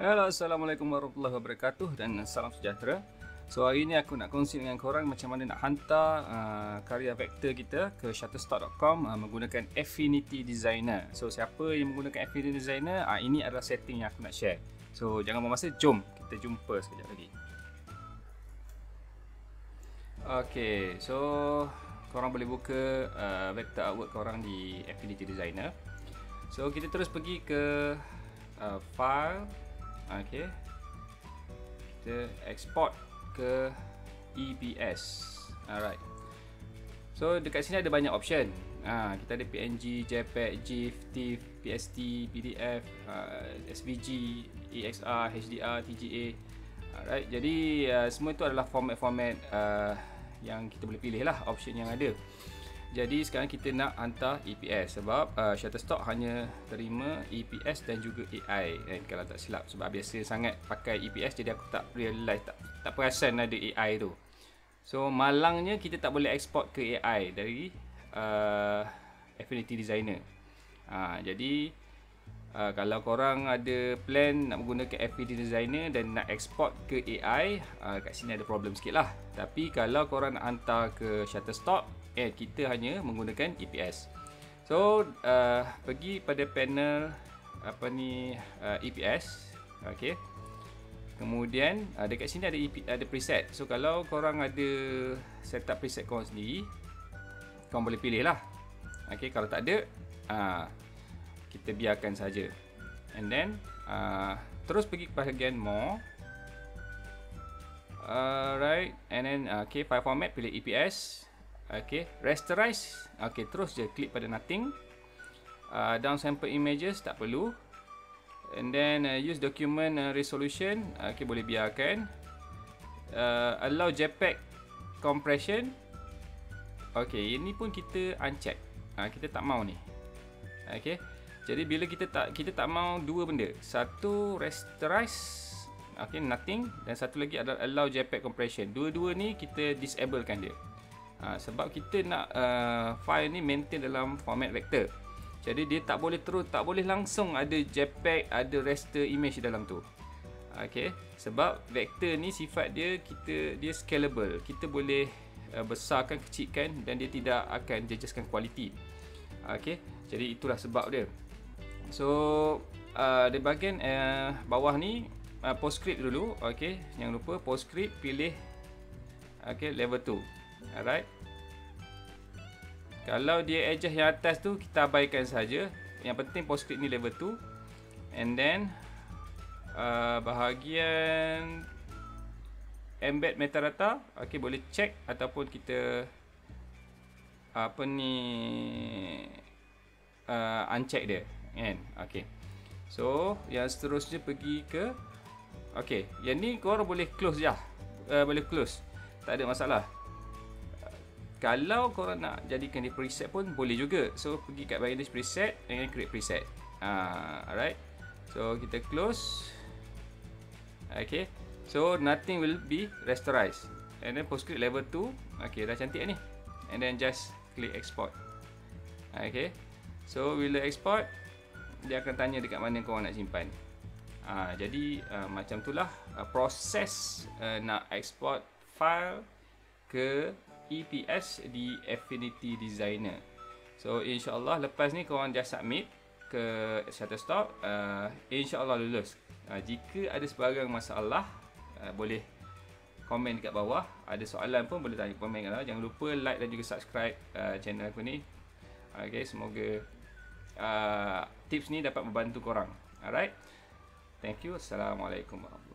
Halo, Assalamualaikum warahmatullahi wabarakatuh dan salam sejahtera. So hari ini aku nak kongsi dengan korang macam mana nak hantar karya vektor kita ke shutterstock.com menggunakan Affinity Designer. So siapa yang menggunakan Affinity Designer, ini adalah setting yang aku nak share. So jangan buang masa, jom kita jumpa sekejap lagi. Okay, so korang boleh buka vector artwork korang di Affinity Designer. So kita terus pergi ke file. Okay, kita export ke EPS. Alright. So dekat sini ada banyak option. Kita ada PNG, JPEG, GIF, TIFF, PST, PDF, SVG, EXR, HDR, TGA. Alright. Jadi semua itu adalah format-format yang kita boleh pilih lah, option yang ada. Jadi sekarang kita nak hantar EPS sebab Shutterstock hanya terima EPS dan juga AI kalau tak silap, sebab biasa sangat pakai EPS jadi aku tak realize, tak perasan ada AI tu. So malangnya kita tak boleh export ke AI dari Affinity Designer. Jadi kalau korang ada plan nak menggunakan Affinity Designer dan nak export ke AI, kat sini ada problem sikit lah. Tapi kalau korang nak hantar ke Shutterstock, kita hanya menggunakan EPS. So pergi pada panel EPS. Okay. Kemudian dekat sini ada preset. So kalau korang ada setup preset korang sendiri, korang boleh pilih lah. Okay, kalau tak ada, kita biarkan saja. And then terus pergi ke bahagian more. Alright, and then file format, pilih EPS. Okay, rasterize. Okay, terus je klik pada nothing. Downsample images tak perlu. And then use document resolution. Okay, boleh biarkan. Allow JPEG compression. Okay, ini pun kita uncheck. Kita tak mau ni. Okay, jadi bila kita tak mau dua benda. Satu rasterize, okay, nothing, dan satu lagi adalah allow JPEG compression. Dua-dua ni kita disablekan dia. Sebab kita nak file ni maintain dalam format vector. Jadi dia tak boleh langsung ada JPEG, ada raster image dalam tu. Okay, sebab vector ni sifat dia scalable. Kita boleh besarkan, kecilkan dan dia tidak akan jejaskan kualiti. Okay, jadi itulah sebab dia. So di bahagian bawah ni PostScript dulu. Okay, jangan lupa PostScript, pilih level 2. Alright. Kalau dia edges yang atas tu kita abaikan saja. Yang penting PostScript ni level 2. And then bahagian embed metadata, okay, boleh check ataupun kita uncheck dia, kan? Okay. So yang seterusnya pergi ke yang ni korang boleh close je. Boleh close, tak ada masalah. Kalau korang nak jadikan dia preset pun boleh juga. So pergi kat bahagian preset dan create preset. Alright. So kita close. Okay. So nothing will be rasterized. And then PostScript level 2. Okay, dah cantik ni. And then just click export. Okay. So bila export, dia akan tanya dekat mana korang nak simpan. Jadi macam itulah proses nak export file ke EPS di Affinity Designer. So insyaAllah lepas ni korang just submit ke Shutterstock. InsyaAllah lulus. Jika ada sebarang masalah, boleh komen dekat bawah. Ada soalan pun boleh tanya komen kat bawah. Jangan lupa like dan juga subscribe channel aku ni. Okay, semoga tips ni dapat membantu korang. Alright, thank you. Assalamualaikum warahmatullahi wabarakatuh.